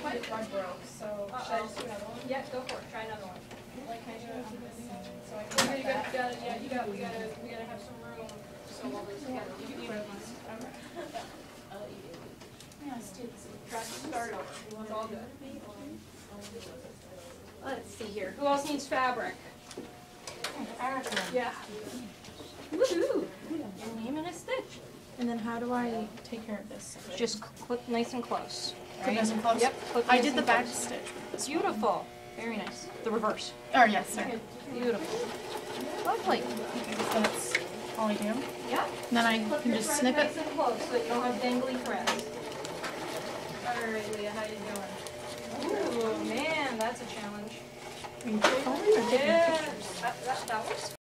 my thread broke, so should I just do another one? Yeah, go for it. Try another one. Like, can I do it on this side? So I can We gotta have some room. So all this together. You can even try to start over. It's all good. Let's see here. Who else needs fabric? Erika. Yeah. Woohoo! Your name and a stitch. And then how do I take care of this? Just clip nice and close. Clip nice and close? Yep. Clip I nice did the and back close. stitch. This Beautiful. Very nice. The reverse. Oh, yes, sir. Beautiful. Lovely. So that's all I do. Yeah. And then I can just snip it. Nice and close so you don't have dangly threads. All right, Leah, how you doing? Ooh, man, that's a challenge. Are you taking photos or taking Yeah, pictures? that was